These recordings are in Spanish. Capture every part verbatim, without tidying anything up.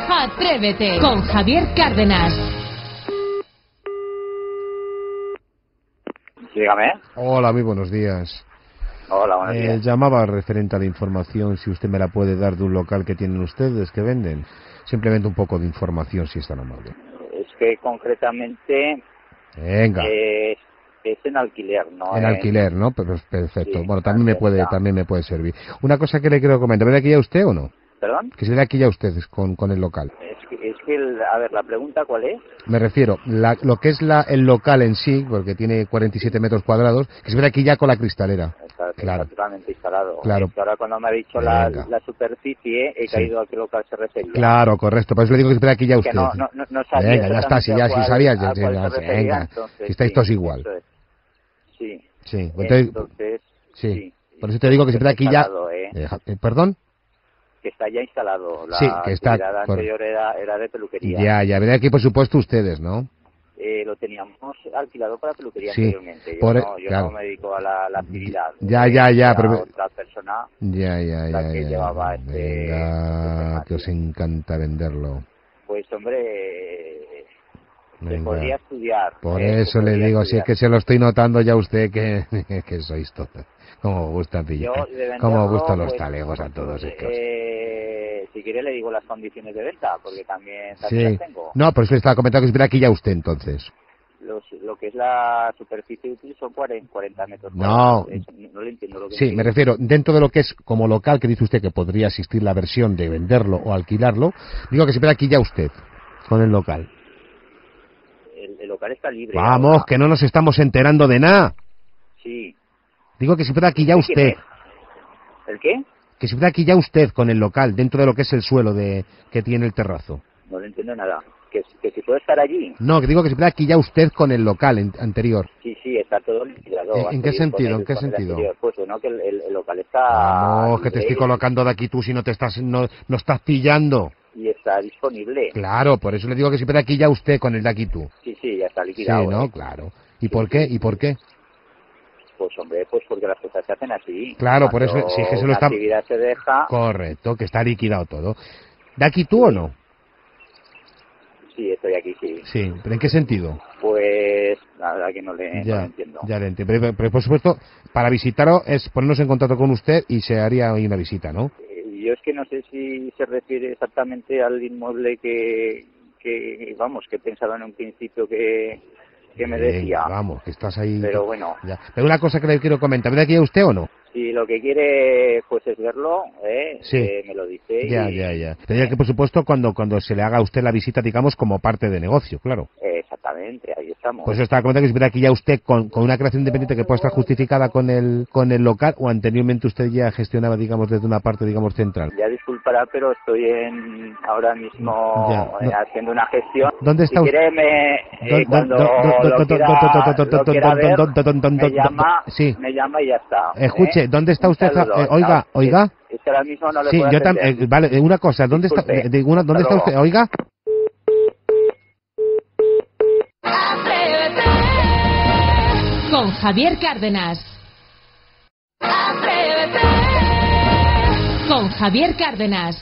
Atrévete con Javier Cárdenas. Dígame. Hola, muy buenos días. Hola, buenos eh, días. Llamaba referente a la información, si usted me la puede dar, de un local que tienen ustedes, que venden. Simplemente un poco de información, si es tan amable. Es que concretamente Venga. eh, es en alquiler, ¿no? En en... alquiler, ¿no? Pues perfecto. Sí, Bueno, también me puede, también me puede servir. Una cosa que le quiero comentar, ¿viene aquí ya usted o no? ¿Perdón? Que se ve aquí ya ustedes con, con el local. Es que, es que el, a ver, la pregunta ¿cuál es? Me refiero, la, lo que es la, el local en sí, porque tiene cuarenta y siete metros cuadrados, que se ve aquí ya con la cristalera. Está, Claro. está totalmente instalado. Claro. Es que ahora cuando me ha dicho la, Venga. la superficie, he Sí. caído a qué local se refería. Claro, correcto. Por eso le digo que espera aquí ya Que usted. no, no, no, no sabía Venga, ya está, si ya exactamente a si cuál- sabías, a ya, cuál ya, se refería, venga, entonces, si estáis sí, todos igual. eso es. Sí. Sí, entonces, Entonces, sí. sí. Por eso te digo que siempre Está aquí ya... instalado, ¿eh? Eh, ja- eh, ¿Perdón? Que está ya instalado. La Sí, que está- actividad por- anterior era, era de peluquería. Ya, ya, viene aquí por supuesto ustedes, ¿no? Eh, lo teníamos alquilado para peluquería Sí, anteriormente. Yo, por- no, yo claro. no me dedico a la, la actividad. Ya, Eh, ya, ya, era pero- otra persona Ya, ya, la ya, que ya. llevaba este, Venga, este tema, que os sí. encanta venderlo. Pues hombre, se Venga. podría estudiar. Por eh, se eso le podría digo, si es estudiar. que se lo estoy notando ya a usted que, que sois todos. Como os gusta Yo pillar. de venderlo, Como os gustan los pues, talegos a todos. Es que- eh, si quiere le digo las condiciones de venta, porque también, también Sí. las tengo. No, por eso le estaba comentando que estuviera aquí ya usted entonces. Los, lo que es la superficie útil son cuarenta metros No. cuadrados. Es- no le entiendo lo que Sí, me dice. refiero, dentro de lo que es como local, que dice usted que podría existir la versión de venderlo o alquilarlo, digo que se espera aquí ya usted, con el local. El, el local está libre. Vamos, ahora. que no nos estamos enterando de nada. Sí. Digo que se espera aquí ya ¿Quién usted, es? ¿El qué? que se espera aquí ya usted con el local, dentro de lo que es el suelo de que tiene el terrazo. No le entiendo nada. Que, que si puedo estar allí. No, que digo que se espera aquí ya usted con el local en- anterior. Sí, sí, está todo liquidado. ¿En- en qué anterior, sentido? con el- ¿En qué con el sentido? anterior. Pues bueno, que el, el- el local está Vamos, que te libre estoy colocando de aquí tú si no te estás, no, no estás pillando. y está disponible. Claro, por eso le digo que se espera aquí ya usted con el de aquí tú. Sí, sí, ya está Sí, liquidado. ¿no? ¿eh? Claro. ¿Y por qué? ¿Y por qué? Pues hombre, pues porque las cosas se hacen así. Claro, por Cuando eso, si es que se lo una está... actividad se deja, Correcto, que está liquidado todo. ¿De aquí tú o no? sí, estoy aquí, sí. Sí, ¿pero en qué sentido? Pues la verdad que no le, no le Ya, entiendo. ya le entiendo. Pero, pero, por supuesto, para visitarlo es ponernos en contacto con usted y se haría hoy una visita, ¿no? Eh, Yo es que no sé si se refiere exactamente al inmueble que, que vamos, que pensaba en un principio que, que me Venga, decía. vamos, que estás ahí... Pero bueno, Ya. Pero una cosa que le quiero comentar, ¿viene aquí a usted o no? si lo que quiere pues es verlo, ¿eh? Sí. Eh, me lo dice. Ya, y- ya, ya. Tendría que, por supuesto, cuando, cuando se le haga a usted la visita, digamos, como parte de negocio, claro. Eh, exactamente, ahí estamos. Por eso estaba comentando que si viene aquí ya usted con, con una creación independiente que pueda estar justificada con el, con el local, o anteriormente usted ya gestionaba, digamos, desde una parte, digamos, central. Ya disculpará, pero estoy en ahora mismo Ya, eh, no. haciendo una gestión. ¿Dónde está Si usted? quiere, me, eh, Don- cuando don- don- don- lo don- quiera, don- don- don- lo don- quiera don- ver, don- don- don- me don- llama, sí. me llama y ya está. Escuche, ¿eh? ¿dónde está Un usted? saludo, Eh, oiga, chao. oiga. Es, es que ahora mismo no le Sí, puedo yo atender. también. Vale, eh, una cosa, ¿dónde está, Disculpe. de- de una- ¿dónde Hasta está usted? luego. Oiga. Atrévete con Javier Cárdenas. Atrévete con Javier Cárdenas.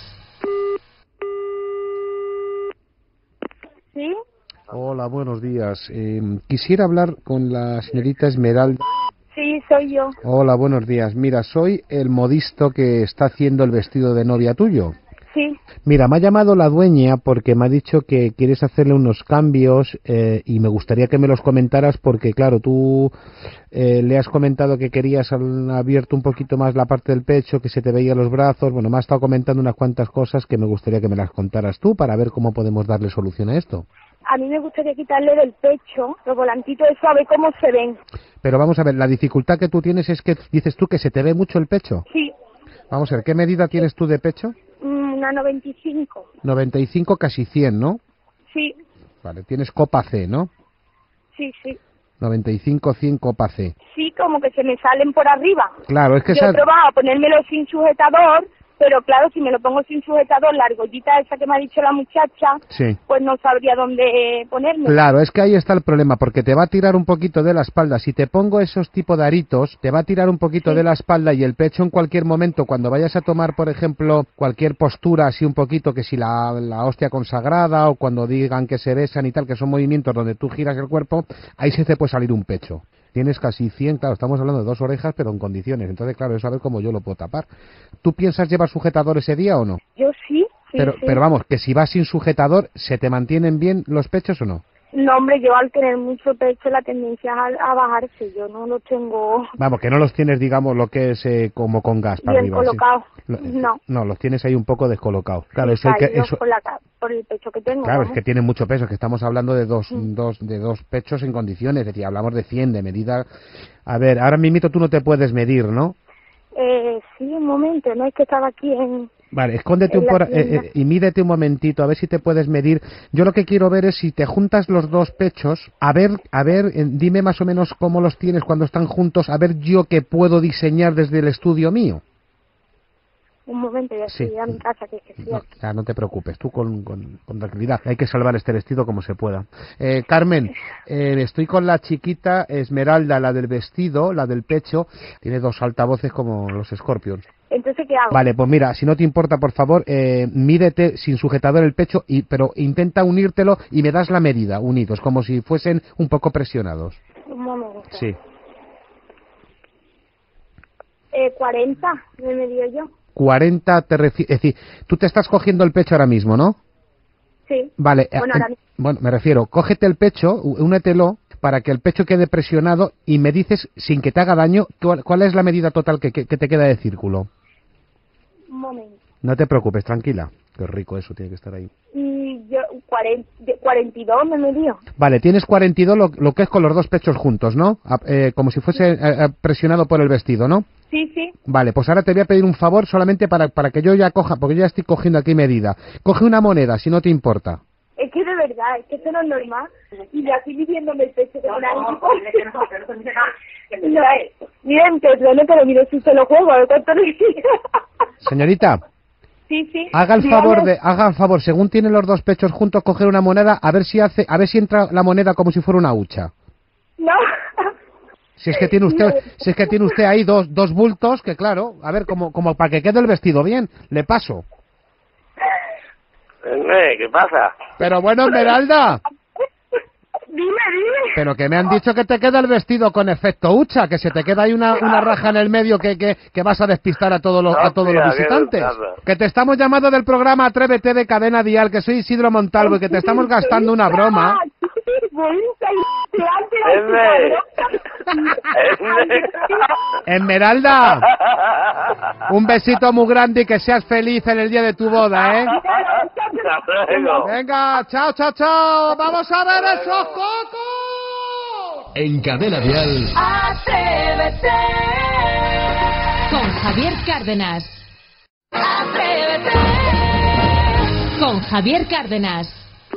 ¿Sí? Hola, buenos días. Eh, quisiera hablar con la señorita Esmeralda. Sí, soy yo. Hola, buenos días. Mira, soy el modisto que está haciendo el vestido de novia tuyo. Sí, Mira, me ha llamado la dueña porque me ha dicho que quieres hacerle unos cambios eh, y me gustaría que me los comentaras porque, claro, tú eh, le has comentado que querías al- abierto un poquito más la parte del pecho, que se te veían los brazos. Bueno, me ha estado comentando unas cuantas cosas que me gustaría que me las contaras tú para ver cómo podemos darle solución a esto. a mí me gustaría quitarle del pecho los volantitos de suave, cómo se ven. Pero vamos a ver, la dificultad que tú tienes es que dices tú que se te ve mucho el pecho. Sí, Vamos a ver, ¿qué medida tienes tú de pecho? mm, una noventa y cinco. noventa y cinco, casi cien, ¿no? Sí, Vale, tienes copa C, ¿no? sí, sí. noventa y cinco, cien, copa C. Sí, como que se me salen por arriba. Claro, es que Yo he esa... probado a ponérmelo sin sujetador pero claro, si me lo pongo sin sujetador, la argollita esa que me ha dicho la muchacha, Sí. pues no sabría dónde ponerme. Claro, es que ahí está el problema, porque te va a tirar un poquito de la espalda. Si te pongo esos tipos de aritos, te va a tirar un poquito Sí. de la espalda y el pecho en cualquier momento, cuando vayas a tomar, por ejemplo, cualquier postura así un poquito, que si la, la hostia consagrada o cuando digan que se besan y tal, que son movimientos donde tú giras el cuerpo, ahí se te puede salir un pecho. Tienes casi cien, claro, estamos hablando de dos orejas, pero en condiciones. Entonces, claro, es saber cómo yo lo puedo tapar. ¿Tú piensas llevar sujetador ese día o no? Yo sí, sí, Pero, sí. pero vamos, que si vas sin sujetador, ¿se te mantienen bien los pechos o no? No, hombre, yo al tener mucho pecho la tendencia es a, a bajarse, yo no lo tengo Vamos, que no los tienes, digamos, lo que es eh, como con gas para bien arriba. ¿sí? colocado. Lo- No. No, los tienes ahí un poco descolocados. Claro, eso hay que... Caídos Eso, por, la, ca- por el pecho que tengo. claro, es vamos. que tienen mucho peso, que estamos hablando de dos, Mm. dos, de dos pechos en condiciones, es decir, hablamos de cien, de medida... A ver, ahora mismo tú no te puedes medir, ¿no? Eh, sí, un momento, no es que estaba aquí en... Vale, escóndete En un la por, eh, tienda. eh, y mídete un momentito, a ver si te puedes medir. Yo lo que quiero ver es si te juntas los dos pechos, a ver, a ver, eh, dime más o menos cómo los tienes cuando están juntos, a ver yo qué puedo diseñar desde el estudio mío. Un momento, ya Sí. estoy a mi casa, que, que sí, No, aquí. ya no te preocupes, tú con, con, con tranquilidad. Hay que salvar este vestido como se pueda. Eh, Carmen, eh, estoy con la chiquita Esmeralda, la del vestido, la del pecho. Tiene dos altavoces como los Scorpions. Entonces, ¿qué hago? Vale, pues mira, si no te importa, por favor, eh, mídete sin sujetador el pecho, y, pero intenta unírtelo y me das la medida, unidos, como si fuesen un poco presionados. Un momento. Sí. Eh, cuarenta, me medio yo. cuarenta, te refi- es decir, tú te estás cogiendo el pecho ahora mismo, ¿no? Sí. Vale, Bueno, eh, ahora mismo. bueno, me refiero, cógete el pecho, ú- únetelo para que el pecho quede presionado y me dices, sin que te haga daño, cuál, cuál es la medida total que, que- que te queda de círculo. Un momento. No te preocupes, tranquila. Qué rico eso, tiene que estar ahí. Y yo, cuarenta, de- cuarenta y dos me medio. Vale, tienes cuarenta y dos, lo, lo que es con los dos pechos juntos, ¿no? A- eh, como si fuese eh, eh, presionado por el vestido, ¿no? Sí, sí. Vale, pues ahora te voy a pedir un favor solamente para, para que yo ya coja, porque yo ya estoy cogiendo aquí medida. Coge una moneda, si no te importa. Es que de verdad, es que eso no es normal. Y le estoy midiéndome el pecho de una no, miren, perdone, pero mire si se lo juego, a ver cuánto le Señorita, Sí, sí. haga el Dígame. favor de, haga el favor, según tienen los dos pechos juntos, coger una moneda, a ver si hace, a ver si entra la moneda como si fuera una hucha. No. Si es que tiene usted, si es que tiene usted ahí dos, dos bultos, que claro, a ver, como, como para que quede el vestido bien, le paso. Eh, ¿qué pasa? Pero bueno, Esmeralda, Dime, dime. pero que me han dicho que te queda el vestido con efecto hucha, que se te queda ahí una, una raja en el medio que, que, que vas a despistar a todos los, a todos los Hostia, qué visitantes. brutal. Que te estamos llamando del programa Atrévete de Cadena Dial, que soy Isidro Montalvo y que te estamos gastando una broma. Esmeralda, un besito muy grande y que seas feliz en el día de tu boda, ¿eh? Hasta luego. Venga, chao, chao, chao. Vamos a ver esos cocos. En Cadena Dial, Atrévete con Javier Cárdenas. Atrévete con Javier Cárdenas.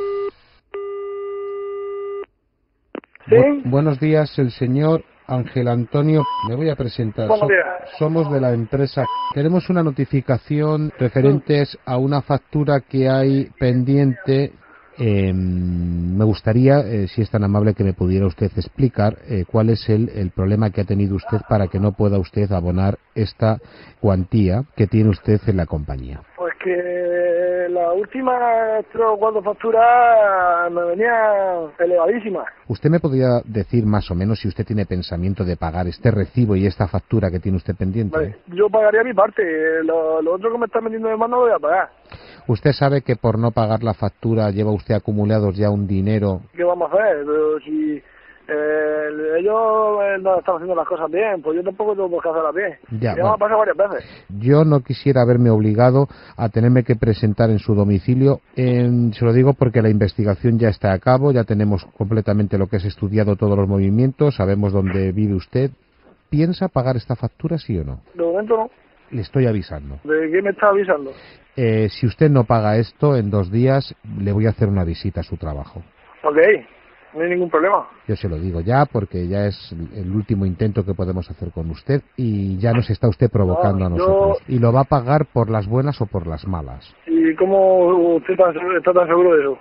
Bu- buenos días, el señor Ángel Antonio. Me voy a presentar. Buenos So- días. somos de la empresa. Tenemos una notificación referentes a una factura que hay pendiente. Eh, me gustaría, eh, si es tan amable, que me pudiera usted explicar eh, cuál es el, el problema que ha tenido usted para que no pueda usted abonar esta cuantía que tiene usted en la compañía. Pues que la última tres o cuatro facturas me venían elevadísimas. ¿Usted me podría decir más o menos si usted tiene pensamiento de pagar este recibo y esta factura que tiene usted pendiente? Vale, yo pagaría mi parte, lo, lo otro que me está metiendo de mano lo voy a pagar. ¿Usted sabe que por no pagar la factura lleva usted acumulados ya un dinero? ¿Qué vamos a hacer? Pero si eh, ellos eh, no están haciendo las cosas bien, pues yo tampoco tengo por qué hacerlas bien. Ya, ya me bueno. ha pasado varias veces. Yo no quisiera verme obligado a tenerme que presentar en su domicilio. En- se lo digo porque la investigación ya está a cabo, ya tenemos completamente lo que es estudiado todos los movimientos, sabemos dónde vive usted. ¿Piensa pagar esta factura, sí o no? De momento no. Le estoy avisando. ¿De qué me está avisando? Eh, si usted no paga esto, en dos días le voy a hacer una visita a su trabajo. Ok. no hay ningún problema. Yo se lo digo ya porque ya es el último intento que podemos hacer con usted y ya nos está usted provocando No, a nosotros. yo... Y lo va a pagar por las buenas o por las malas. ¿Y cómo usted está, está tan seguro de eso?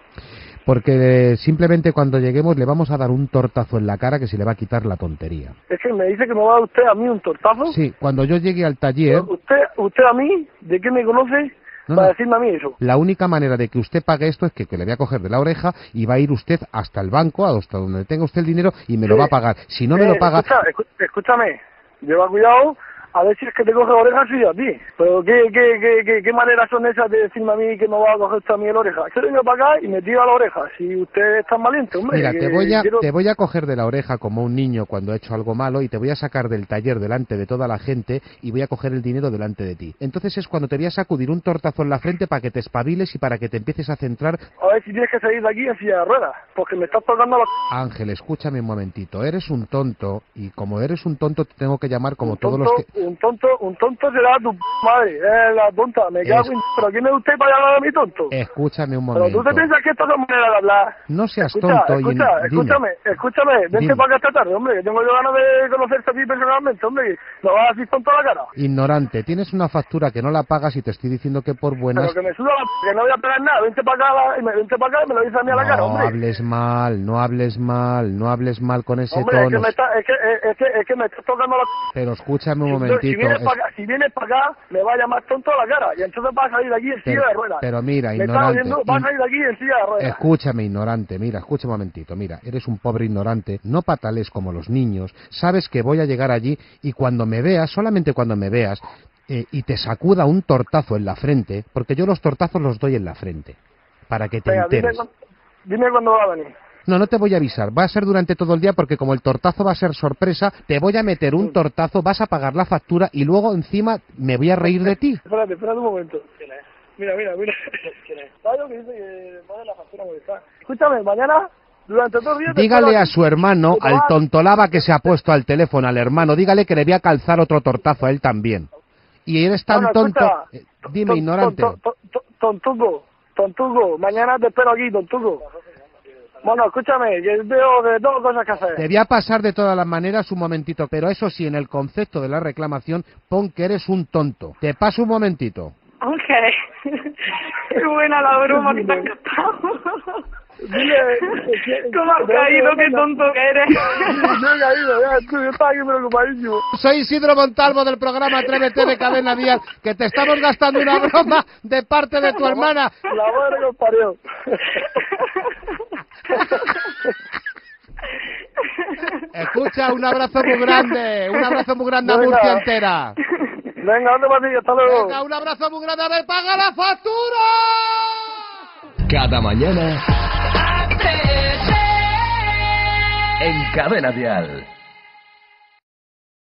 Porque simplemente cuando lleguemos le vamos a dar un tortazo en la cara que se le va a quitar la tontería. Es que me dice que me va a dar usted a mí un tortazo. Sí, cuando yo llegue al taller... ¿Usted, usted a mí, de qué me conoce, No, para no. decirme a mí eso? La única manera de que usted pague esto es que, que le voy a coger de la oreja y va a ir usted hasta el banco, hasta donde tenga usted el dinero y me Sí. lo va a pagar. Si no me Eh, lo paga... Escucha, escu- escúchame, lleva cuidado, a ver si es que te coge la oreja sí a ti. Pero ¿qué, qué, qué, qué, qué maneras son esas de decirme a mí que me va a coger usted a mí la oreja? Yo vengo para acá y me tira la oreja. Si usted es tan valiente, hombre. Mira, que te voy, a, quiero- te voy a coger de la oreja como un niño cuando ha hecho algo malo y te voy a sacar del taller delante de toda la gente y voy a coger el dinero delante de ti. Entonces es cuando te voy a sacudir un tortazo en la frente para que te espabiles y para que te empieces a centrar. A ver si tienes que salir de aquí en silla de ruedas, porque me estás tocando la... Ángel, escúchame un momentito. Eres un tonto y como eres un tonto te tengo que llamar como un todos tonto, los que... Un tonto, un tonto será tu p madre, eh, la tonta, me cago Es- en... ¿Pero quién es usted para hablar de mi tonto? Escúchame un Pero momento. tú te piensas que esto es manera de hablar. No seas Escucha, tonto escucha, y... dime. escúchame, escúchame, vente Dime. para acá esta tarde, hombre, que tengo yo ganas de conocerte a ti personalmente, hombre, no vas a decir tonto a la cara. Ignorante, tienes una factura que no la pagas y te estoy diciendo que por buenas... Pero que me suda la p, que no voy a pagar nada, vente para acá, la- y me- vente para acá y me lo dices a mí a la cara, No hombre. hables mal, no hables mal, no hables mal con ese Hombre, es que, tono. me está, es, que, es, es que, es que me estás tocando la p. Pero escúchame un Si, momentito. si vienes es- para acá, si vienes para acá, me va a llamar tonto a la cara, y entonces vas a salir de aquí en silla Pero, de ruedas. pero mira, Me estás ignorante. oyendo, vas a in- salir de aquí en silla de ruedas. Escúchame, ignorante, mira, escucha un momentito, mira, eres un pobre ignorante, no patales como los niños, sabes que voy a llegar allí y cuando me veas, solamente cuando me veas, eh, y te sacuda un tortazo en la frente, porque yo los tortazos los doy en la frente, para que te Venga, dime, enteres. cuándo- dime cuándo va a venir. No, no te voy a avisar, va a ser durante todo el día porque como el tortazo va a ser sorpresa, te voy a meter un tortazo, vas a pagar la factura y luego encima me voy a reír de ti. Espérate, espérate un momento. ¿Quién es? Mira, mira, mira. ¿Quién es? Vaya que dice que pague la factura porque está. Escúchame, mañana, durante todo el día... te Dígale espero a aquí. su hermano, Que te al vas- tontolaba que se ha puesto al teléfono al hermano, dígale que le voy a calzar otro tortazo a él también. Y eres tan Bueno, tonto... escucha, eh, Dime, ton- ignorante. ton- ton- ton- Tontugo, tontugo, mañana te espero aquí, tontugo. Bueno, escúchame, que veo que tengo cosas que hacer. Te voy a pasar de todas las maneras un momentito, pero eso sí, en el concepto de la reclamación, pon que eres un tonto. Te paso un momentito. Ok. Qué buena la broma que te ha costado. Dile, que- ¿Cómo has que- caído? que- Qué tonto que eres. Yo he caído, ya, tú, yo estaba aquí preocupadísimo. Soy Isidro Montalvo del programa Atrévete de Cadena Dial, que te estamos gastando una broma de parte de tu hermana. La madre que os parió. Escucha, un abrazo muy grande, un abrazo muy grande a Venga. Murcia entera. Venga, ¿dónde vas a ir? Hasta luego. Venga, un abrazo muy grande, a ver, paga la factura. Cada mañana en Cadena Dial.